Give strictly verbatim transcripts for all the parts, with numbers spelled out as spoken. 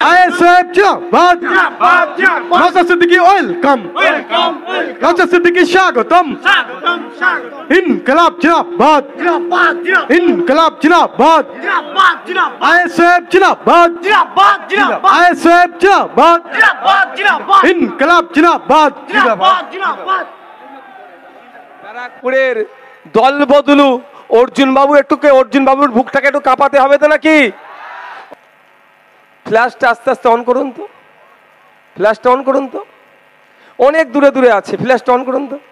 ISF जिंदाबाद Naushad Siddiqui welcome Naushad Siddiqui स्वागतम इनकलाब जिंदाबाद इनकलाब जिंदाबाद आईएसएफ जिंदाबाद आईएसएफ जिंदाबाद इनकलाब जिंदाबाद ব্যারাকপুরের দল বদলু অর্জুন বাবু একটুকে অর্জুন বাবুর বুকটাকে একটু কাঁপাতে হবে তো নাকি? ফ্ল্যাশটা আস্তে আস্তে অন করুন তো, ফ্ল্যাশটা অন করুন তো, অনেক দূরে দূরে আছে, ফ্ল্যাশটা অন করুন তো।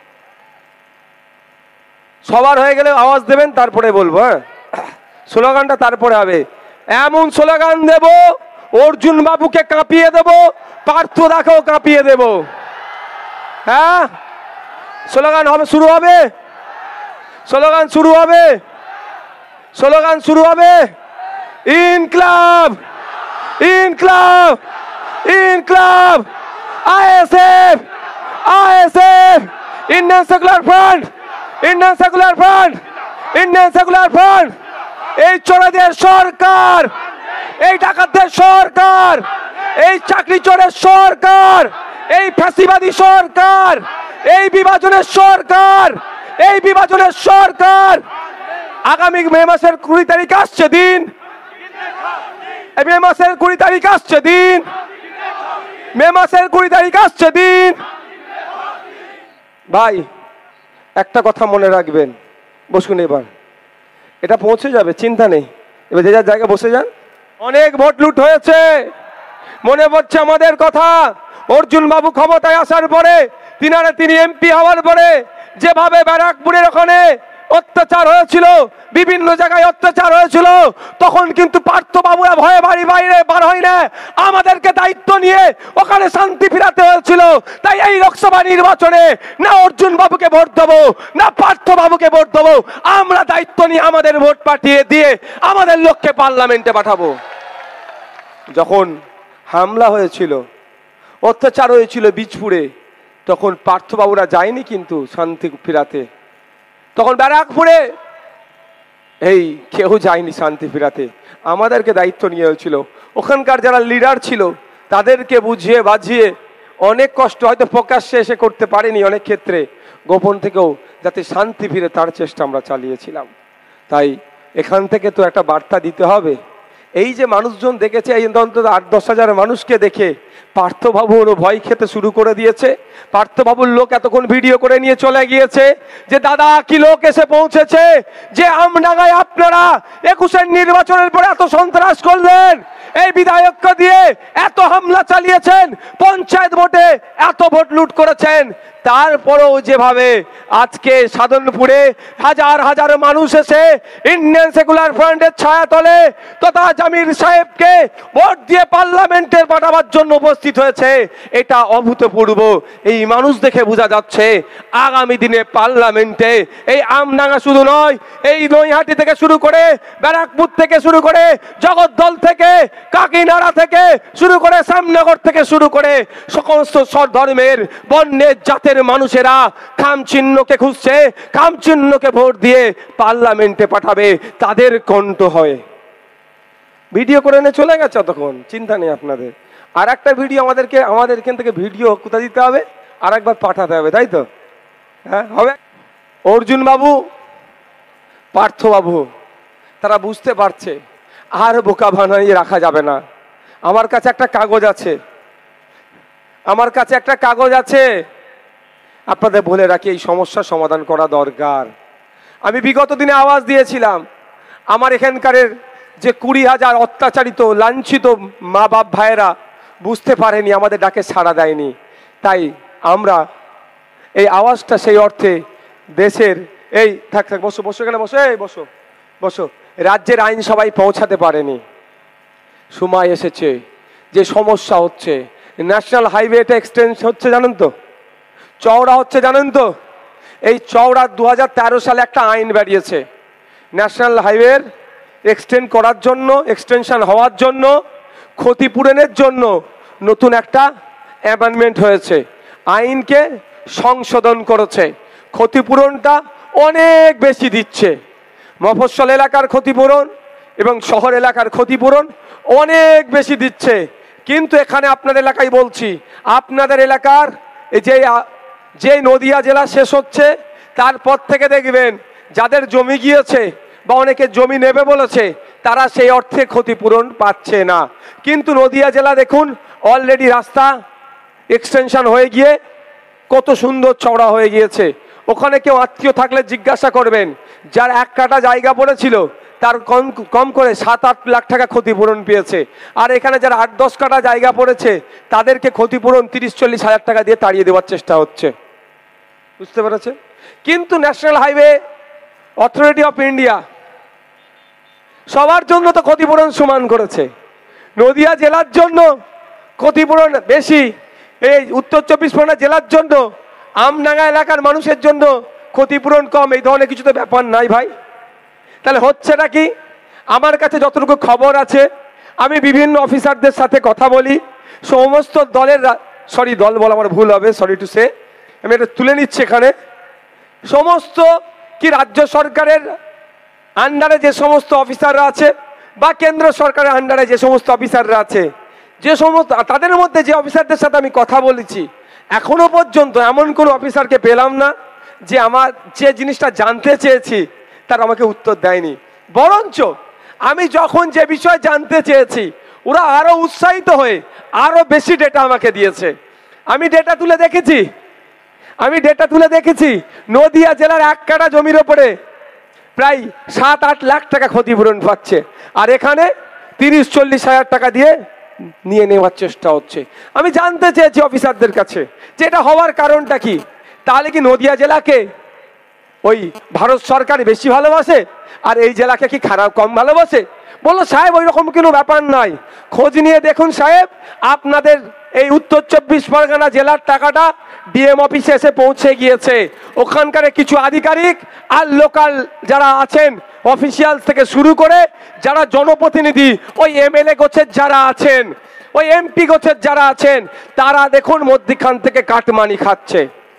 সবার হয়ে গেলে আওয়াজ দেবেন, তারপরে বলবো। হ্যাঁ, স্লোগানটা তারপরে হবে। এমন স্লোগান দেব অর্জুন বাবুকে কাঁপিয়ে দেব, পার্থ দাকেও কাঁপিয়ে দেব। হ্যাঁ, স্লোগান হবে, শুরু হবে, স্লোগান শুরু হবে, স্লোগান শুরু হবে। ইনকলাব ইনকলাব ইনকলাব ISF ISF Indian secular front Indian secular front Indian secular front. এই চোরেদের সরকার, এই ডাকাতদের সরকার, এই চাকরি চোরের সরকার, এই ফ্যাসিবাদী সরকার, এই বিভাজনের সরকার, এই বিভাজনের সরকার। আগামী মে মাসের কুড়ি তারিখ আসছে দিন, মে মাসের কুড়ি তারিখ আসছে দিন, মে মাসের কুড়ি তারিখ আসছে দিন। ভাই একটা কথা মনে রাখবেন, বসুন, এবার এটা পৌঁছে যাবে, চিন্তা নেই, এবার যে যার জায়গায় বসে যান। অনেক ভোট লুট হয়েছে, মনে পড়ছে আমাদের কথা। অর্জুন বাবু ক্ষমতায় আসার পরে, তিনারে তিনি এমপি হওয়ার পরে যেভাবে ব্যারাকপুরের ওখানে অত্যাচার হয়েছিল, বিভিন্ন জায়গায় অত্যাচার হয়েছিল, তখন কিন্তু পার্থ বাবুরা ভয়ে বাড়ি বাইরে বার হয় না, আমাদেরকে দায়িত্ব নিয়ে ওখানে শান্তি ফিরাতে হয়েছিল। তাই এই লোকসভা নির্বাচনে না অর্জুন বাবুকে ভোট দেবো, না পার্থ বাবুকে ভোট দেবো, আমরা দায়িত্ব নিয়ে আমাদের ভোট পাঠিয়ে দিয়ে আমাদের লোককে পার্লামেন্টে পাঠাবো। যখন হামলা হয়েছিল, অত্যাচার হয়েছিল বীজপুরে, তখন পার্থবাবুরা যায়নি কিন্তু শান্তি ফিরাতে, তখন ব্যারাকপুরে এই কেউ যায়নি শান্তি ফিরাতে, আমাদেরকে দায়িত্ব নিয়ে হয়েছিল। ওখানকার যারা লিডার ছিল তাদেরকে বুঝিয়ে বাজিয়ে অনেক কষ্ট, হয়তো প্রকাশ্যে এসে করতে পারেনি, অনেক ক্ষেত্রে গোপন থেকেও যাতে শান্তি ফিরে তার চেষ্টা আমরা চালিয়েছিলাম। তাই এখান থেকে তো একটা বার্তা দিতে হবে। এই যে মানুষজন দেখেছে, এই অন্তত আট দশ হাজার মানুষকে দেখে পার্থবাবুরও ভয় খেতে শুরু করে দিয়েছে। পার্থবাবুর লোক এতক্ষণ ভিডিও করে নিয়ে চলে গিয়েছে যে দাদা কি লোক এসে পৌঁছেছে, যে আমডাঙ্গায় আপনারা একুশের নির্বাচনের পরে এত সন্ত্রাস করলেন, এই বিধায়ককে দিয়ে এত হামলা চালিয়েছেন, পঞ্চায়েত ভোটে এত ভোট লুট করেছেন, তারপরেও যেভাবে আজকে সাধনপুরে হাজার হাজার মানুষ এসে ইন্ডিয়ান সেকুলার ফ্রন্টের ছায়াতলে তথা জামির সাহেবকে ভোট দিয়ে পার্লামেন্টে পাঠাবার জন্য উপস্থিত হয়েছে, এটা অভূতপূর্ব। এই মানুষ দেখে বোঝা যাচ্ছে আগামী দিনে পার্লামেন্টে এই আমডাঙ্গা শুধু নয়, এই নৈহাটি থেকে শুরু করে, ব্যারাকপুর থেকে শুরু করে, জগদ্দল থেকে, কাকিনাড়া থেকে শুরু করে, শ্যামনগর থেকে শুরু করে সমস্ত ধর্মের বর্ণের জাতের মানুষেরা খাম চিহ্নকে খুঁজছে, খাম চিহ্নকে ভোট দিয়ে পার্লামেন্টে পাঠাবে, তাদের কণ্ঠ হয়। ভিডিও করে নিয়ে চলে গেছে, তখন চিন্তা নেই আপনাদের। আর একটা ভিডিও আমাদেরকে আমাদের এখান থেকে ভিডিও কোথায় দিতে হবে, আর একবার পাঠাতে হবে, তাই তো? হ্যাঁ হবে। অর্জুন বাবু, পার্থ বাবু তারা বুঝতে পারছে আর বোকা বানিয়ে রাখা যাবে না। আমার কাছে একটা কাগজ আছে, আমার কাছে একটা কাগজ আছে, আপনাদের বলে রাখি এই সমস্যার সমাধান করা দরকার। আমি বিগত দিনে আওয়াজ দিয়েছিলাম, আমার এখানকারের যে কুড়ি হাজার অত্যাচারিত লাঞ্ছিত মা বাপ ভাইয়েরা বুঝতে পারেনি, আমাদের ডাকে সাড়া দেয়নি। তাই আমরা এই আওয়াজটা সেই অর্থে দেশের এই থাক থাক বসো বসো এখানে বসো এই বসো বসো রাজ্যের আইনসভায় পৌঁছাতে পারেনি। সময় এসেছে, যে সমস্যা হচ্ছে, ন্যাশনাল হাইওয়েটা এক্সটেন্স হচ্ছে জানেন তো, চওড়া হচ্ছে জানেন তো, এই চওড়া দু হাজার তেরো সালে একটা আইন বেরিয়েছে ন্যাশনাল হাইওয়ের এক্সটেন্ড করার জন্য, এক্সটেনশন হওয়ার জন্য, ক্ষতিপূরণের জন্য নতুন একটা অ্যামেন্ডমেন্ট হয়েছে, আইনকে সংশোধন করেছে। ক্ষতিপূরণটা অনেক বেশি দিচ্ছে, মফস্বল এলাকার ক্ষতিপূরণ এবং শহর এলাকার ক্ষতিপূরণ অনেক বেশি দিচ্ছে। কিন্তু এখানে আপনাদের এলাকায় বলছি, আপনাদের এলাকার যে যে নদিয়া জেলা শেষ হচ্ছে তারপর থেকে দেখবেন যাদের জমি গিয়েছে বা অনেকে জমি নেবে বলেছে তারা সেই অর্থে ক্ষতিপূরণ পাচ্ছে না। কিন্তু নদিয়া জেলা দেখুন অলরেডি রাস্তা এক্সটেনশন হয়ে গিয়ে কত সুন্দর চওড়া হয়ে গিয়েছে। ওখানে কেউ আত্মীয় থাকলে জিজ্ঞাসা করবেন, যার এক কাটা জায়গা পড়েছিল তার কম কম করে সাত আট লাখ টাকা ক্ষতিপূরণ পেয়েছে, আর এখানে যারা আট দশ কাটা জায়গা পড়েছে তাদেরকে ক্ষতিপূরণ তিরিশ চল্লিশ হাজার টাকা দিয়ে তাড়িয়ে দেওয়ার চেষ্টা হচ্ছে। বুঝতে পেরেছেন? কিন্তু national highway authority of India সবার জন্য তো ক্ষতিপূরণ সমান করেছে। নদিয়া জেলার জন্য ক্ষতিপূরণ বেশি, এই উত্তর চব্বিশ পরগনা জেলার জন্য, আমডাঙ্গা এলাকার মানুষের জন্য ক্ষতিপূরণ কম, এই ধরনের কিছু তো ব্যাপার নাই ভাই। তাহলে হচ্ছেটা কি? আমার কাছে যতটুকু খবর আছে, আমি বিভিন্ন অফিসারদের সাথে কথা বলি, সমস্ত দলের, সরি দল বলা আমার ভুল হবে, সরি টু সে, আমি এটা তুলে নিচ্ছি এখানে, সমস্ত কি রাজ্য সরকারের আন্ডারে যে সমস্ত অফিসাররা আছে বা কেন্দ্র সরকারের আন্ডারে যে সমস্ত অফিসাররা আছে, যে সমস্ত তাদের মধ্যে যে অফিসারদের সাথে আমি কথা বলেছি, এখনো পর্যন্ত এমন কোনো অফিসারকে পেলাম না যে আমার যে জিনিসটা জানতে চেয়েছি তার আমাকে উত্তর দেয়নি। বরঞ্চ আমি যখন যে বিষয় জানতে চেয়েছি ওরা আরো উৎসাহিত হয়ে আরো বেশি ডেটা আমাকে দিয়েছে। আমি ডেটা তুলে দেখেছি আমি ডেটা তুলে দেখেছি নদিয়া জেলার এক কাঠা জমির ওপরে প্রায় সাত আট লাখ টাকা ক্ষতিপূরণ পাচ্ছে, আর এখানে তিরিশ চল্লিশ হাজার টাকা দিয়ে নিয়ে নেওয়ার চেষ্টা হচ্ছে। আমি জানতে চেয়েছি অফিসারদের কাছে যে এটা হওয়ার কারণটা কি। তাহলে কি নদিয়া জেলাকে ওই ভারত সরকার বেশি ভালোবাসে আর এই জেলাকে কি খারাপ কম ভালোবাসে? বললো সাহেব ওই রকম কোনো ব্যাপার নাই, খোঁজ নিয়ে দেখুন সাহেব, আপনাদের এই উত্তর চব্বিশ পরগনা জেলার টাকাটা ডিএম অফিসে এসে পৌঁছে গিয়েছে। ওখানকার কিছু আধিকারিক আর লোকাল যারা আছেন অফিসিয়াল থেকে শুরু করে যারা জনপ্রতিনিধি, ওই এমএলএ গোছের যারা আছেন, ওই এমপি গোছের যারা আছেন, তারা দেখুন মধ্যখান থেকে কাটমানি খাচ্ছে।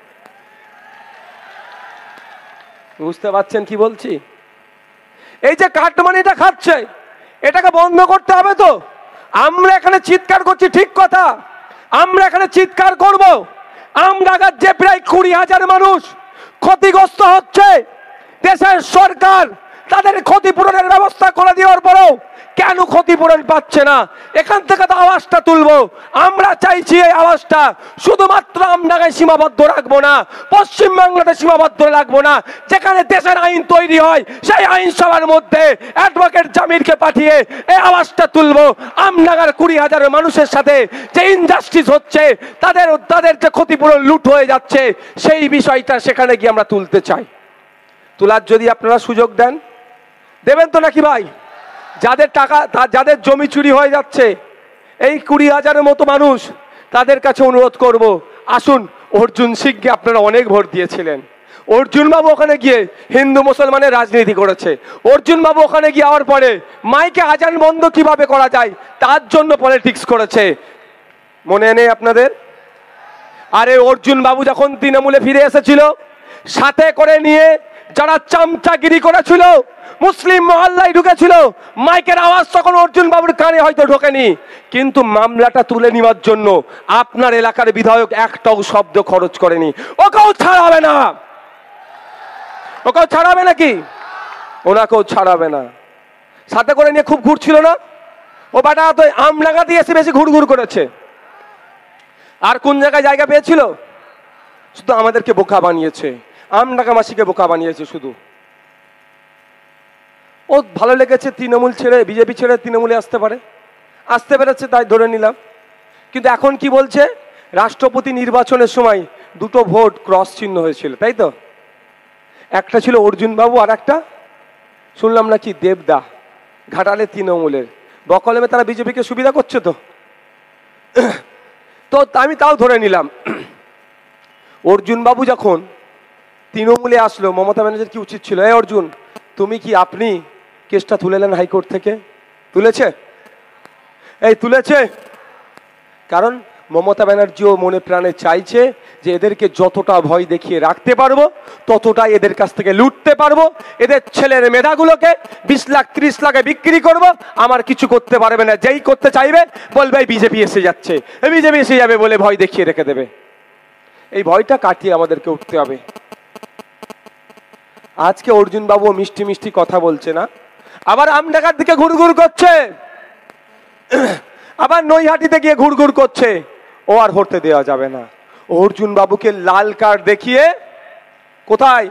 বুঝতে পারছেন কি বলছি? এই যে কাটমানিটা খাচ্ছে, এটাকে বন্ধ করতে হবে। তো আমরা এখানে চিৎকার করছি, ঠিক কথা, আমরা এখানে চিৎকার করব। আমডাঙ্গার যে প্রায় কুড়ি হাজার মানুষ ক্ষতিগ্রস্ত হচ্ছে, দেশের সরকার তাদের ক্ষতিপূরণের ব্যবস্থা করে দেওয়ার পরেও কেন ক্ষতিপূরণ পাচ্ছে না? এখান থেকে তো আওয়াজটা তুলবো। আমরা চাইছি এই আওয়াজটা শুধুমাত্র আমডাঙ্গায় সীমাবদ্ধ রাখবো না, পশ্চিমবাংলাতে সীমাবদ্ধ রাখবো না। যেখানে দেশের আইন তৈরি হয় সেই আইনসভার মধ্যে অ্যাডভোকেট জামিরকে পাঠিয়ে এই আওয়াজটা তুলবো। আমডাঙ্গার কুড়ি হাজার মানুষের সাথে যে ইনজাস্টিস হচ্ছে, তাদের তাদের যে ক্ষতিপূরণ লুট হয়ে যাচ্ছে, সেই বিষয়টা সেখানে গিয়ে আমরা তুলতে চাই। তোলার যদি আপনারা সুযোগ দেন, দেবেন তো নাকি ভাই? যাদের টাকা, যাদের জমি চুরি হয়ে যাচ্ছে, এই কুড়ি হাজারের মতো মানুষ, তাদের কাছে অনুরোধ করব, আসুন। অর্জুন সিংকে আপনারা অনেক ভোট দিয়েছিলেন। অর্জুন বাবু ওখানে গিয়ে হিন্দু মুসলমানের রাজনীতি করেছে। অর্জুন বাবু ওখানে গিয়ে যাওয়ার পরে মাইকে আজান বন্ধ কিভাবে করা যায় তার জন্য পলিটিক্স করেছে, মনে নেই আপনাদের? আরে অর্জুন বাবু যখন তৃণমূলে ফিরে এসেছিল, সাথে করে নিয়ে যারা চামচাগিরি করেছিল, মুসলিম মহল্লায় ঢুকেছিল, মাইকের আওয়াজ তখন অর্জুন বাবুর কানে হয়তো ঢোকেনি, কিন্তু মামলাটা তুলে নেওয়ার জন্য আপনার এলাকার বিধায়ক একটাও শব্দ খরচ করেনি। ওকেও ছাড়াবে না, ওকেও ছাড়াবে নাকি? ওনাকেও ছাড়াবে না। সাথে করে নিয়ে খুব ঘুরছিল না ও বাটা, তো আমডাঙ্গা দিয়ে এসে বেশি ঘুরঘুর করেছে। আর কোন জায়গায় জায়গা পেয়েছিল? শুধু আমাদেরকে বোকা বানিয়েছে, আমডাঙ্গাবাসীকে বোকা বানিয়েছে শুধু। ও ভালো লেগেছে তৃণমূল ছেড়ে, বিজেপি ছেড়ে তৃণমূলে আসতে পারে, আসতে পেরেছে, তাই ধরে নিলাম। কিন্তু এখন কি বলছে? রাষ্ট্রপতি নির্বাচনের সময় দুটো ভোট ক্রস চিহ্ন হয়েছিল, তাই তো? একটা ছিল অর্জুন বাবু, আর একটা শুনলাম নাকি দেবদা, ঘাটালে তৃণমূলের। বকলমে তারা বিজেপিকে সুবিধা করছে তো। তো আমি তাও ধরে নিলাম অর্জুন বাবু যখন তৃণমূলে আসলো, মমতা ব্যানার্জির কি উচিত ছিল, এই অর্জুন তুমি কি, আপনি কেসটা তুলে নেন হাইকোর্ট থেকে? তুলেছে? এই তুলেছে? কারণ মমতা ব্যানার্জিও মনে প্রাণে চাইছে যে এদেরকে যতটা ভয় দেখিয়ে রাখতে পারবো ততটাই এদের কাছ থেকে লুটতে পারবো, এদের ছেলের মেধাগুলোকে বিশ লাখ ত্রিশ লাখে বিক্রি করব, আমার কিছু করতে পারবে না। যেই করতে চাইবে বলবে বিজেপি এসে যাচ্ছে, বিজেপি এসে যাবে বলে ভয় দেখিয়ে রেখে দেবে। এই ভয়টা কাটিয়ে আমাদেরকে উঠতে হবে। আজকে অর্জুন বাবু মিষ্টি মিষ্টি কথা বলছে না, আবার আমডাঙ্গার দিকে ঘুরঘুর করছে, আবার নৈহাটিতে গিয়ে ঘুরঘুর করছে। ও আর হতে দেওয়া যাবে না। অর্জুন বাবুকে লাল কার্ড দেখিয়ে কোথায়,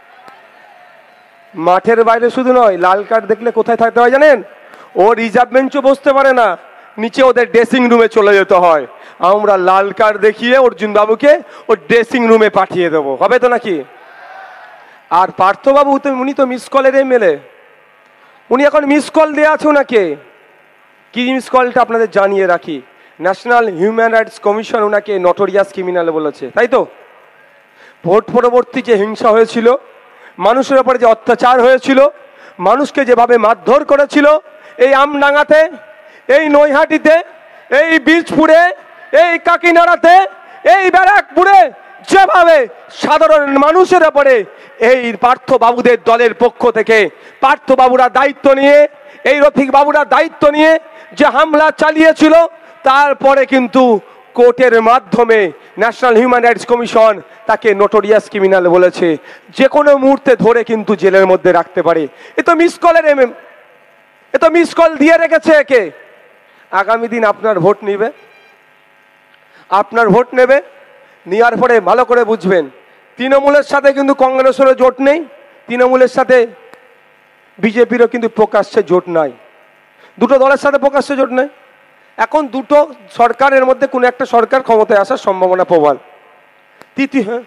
মাঠের বাইরে শুধু নয়, লাল কার্ড দেখলে কোথায় থাকতে হয় জানেন? ও রিজার্ভ বেঞ্চও বসতে পারে না, নিচে ওদের ড্রেসিং রুমে চলে যেতে হয়। আমরা লাল কার্ড দেখিয়ে অর্জুন বাবুকে ও ড্রেসিং রুমে পাঠিয়ে দেবো, হবে তো নাকি? আর পার্থবাবু তো উনি তো মিস কলের এমএলএ, উনি এখন মিস কল দেওয়া আছে ওনাকে। কি মিস কলটা আপনাদের জানিয়ে রাখি, ন্যাশনাল হিউম্যান রাইটস কমিশন ওনাকে নটোরিয়াস ক্রিমিনাল বলেছে, তাই তো? ভোট পরবর্তী যে হিংসা হয়েছিল, মানুষের উপরে যে অত্যাচার হয়েছিল, মানুষকে যেভাবে মারধর করেছিল এই আমডাঙ্গাতে, এই নৈহাটিতে, এই বীজপুরে, এই কাকিনাড়াতে, এই ব্যারাকপুরে, যেভাবে সাধারণ মানুষের উপরে এই পার্থ বাবুদের দলের পক্ষ থেকে পার্থ বাবুরা দায়িত্ব নিয়ে, এই রফিক বাবুরা দায়িত্ব নিয়ে যে হামলা চালিয়েছিল, তারপরে কিন্তু কোর্টের মাধ্যমে ন্যাশনাল হিউম্যান রাইটস কমিশন তাকে নোটোরিয়াস ক্রিমিনাল বলেছে, যে কোনো মুহূর্তে ধরে কিন্তু জেলের মধ্যে রাখতে পারে। এ তো মিস কলের এম এম এ তো মিস কল দিয়ে রেখেছে একে। আগামী দিন আপনার ভোট নিবে, আপনার ভোট নেবে, নেওয়ার পরে ভালো করে বুঝবেন তৃণমূলের সাথে কিন্তু কংগ্রেসেরও জোট নেই, তৃণমূলের সাথে বিজেপিরও কিন্তু প্রকাশ্যে জোট নাই, দুটো দলের সাথে প্রকাশ্যে জোট নেই। এখন দুটো সরকারের মধ্যে কোনো একটা সরকার ক্ষমতায় আসার সম্ভাবনা প্রবল। তৃতীয় হ্যাঁ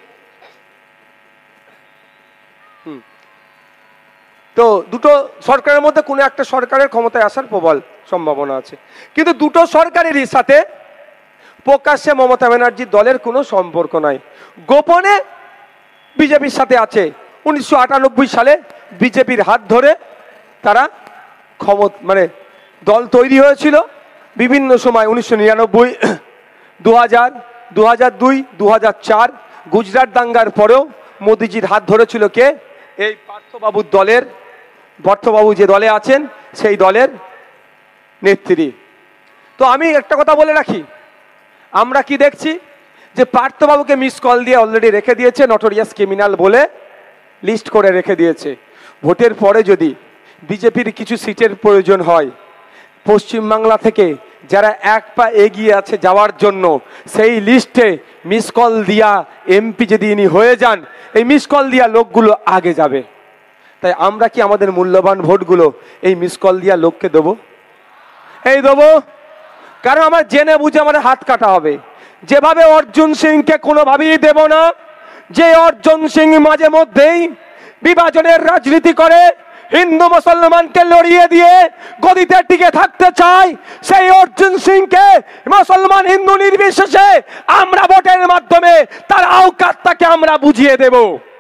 হুম তো দুটো সরকারের মধ্যে কোনো একটা সরকারের ক্ষমতায় আসার প্রবল সম্ভাবনা আছে, কিন্তু দুটো সরকারেরই সাথে প্রকাশ্যে মমতা ব্যানার্জির দলের কোনো সম্পর্ক নাই, গোপনে বিজেপির সাথে আছে। উনিশশো আটানব্বই সালে বিজেপির হাত ধরে তারা ক্ষমতা মানে দল তৈরি হয়েছিল বিভিন্ন সময়, উনিশশো নিরানব্বই, দু হাজার, দু হাজার দুই, দু হাজার চার, গুজরাট দাঙ্গার পরেও মোদিজির হাত ধরেছিল কে? এই পার্থবাবুর দলের, পার্থবাবু যে দলে আছেন সেই দলের নেত্রী। তো আমি একটা কথা বলে রাখি, আমরা কি দেখছি যে পার্থবাবুকে মিস কল দিয়ে অলরেডি রেখে দিয়েছে, নটোরিয়াস ক্রিমিনাল বলে লিস্ট করে রেখে দিয়েছে। ভোটের পরে যদি বিজেপির কিছু সিটের প্রয়োজন হয়, পশ্চিমবাংলা থেকে যারা এক পা এগিয়ে আছে যাওয়ার জন্য, সেই লিস্টে মিস কল দিয়া এমপি যদি ইনি হয়ে যান, এই মিস কল দিয়া লোকগুলো আগে যাবে। তাই আমরা কি আমাদের মূল্যবান ভোটগুলো এই মিস কল দিয়া লোককে দেবো? এই দেবো, কারণ আমার জেনে বুঝে আমাদের হাত কাটা হবে। যেভাবে অর্জুন সিংকে কোনোভাবেই দেব না, যে অর্জুন সিং মাঝে মধ্যেই বিভাজনের রাজনীতি করে হিন্দু মুসলমানকে লড়িয়ে দিয়ে গদিতে টিকে থাকতে চায়, সেই অর্জুন সিংকে মুসলমান হিন্দু নির্বিশেষে আমরা ভোটের মাধ্যমে তার আওকাতটাকে আমরা বুঝিয়ে দেব।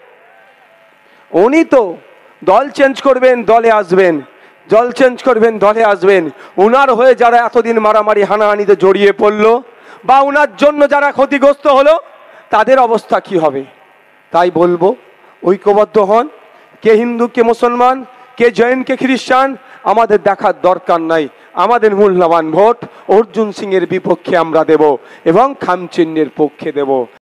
উনি তো দল চেঞ্জ করবেন, দলে আসবেন, দল চেঞ্জ করবেন, দলে আসবেন। উনার হয়ে যারা এতদিন মারামারি হানাহানিতে জড়িয়ে পড়লো বা উনার জন্য যারা ক্ষতিগ্রস্ত হলো, তাদের অবস্থা কি হবে? তাই বলবো ঐক্যবদ্ধ হন। কে হিন্দু, কে মুসলমান, কে জৈন, কে খ্রিস্টান, আমাদের দেখার দরকার নাই। আমাদের মূল্যবান ভোট অর্জুন সিং এর বিপক্ষে আমরা দেব এবং খামচিহ্নের পক্ষে দেব।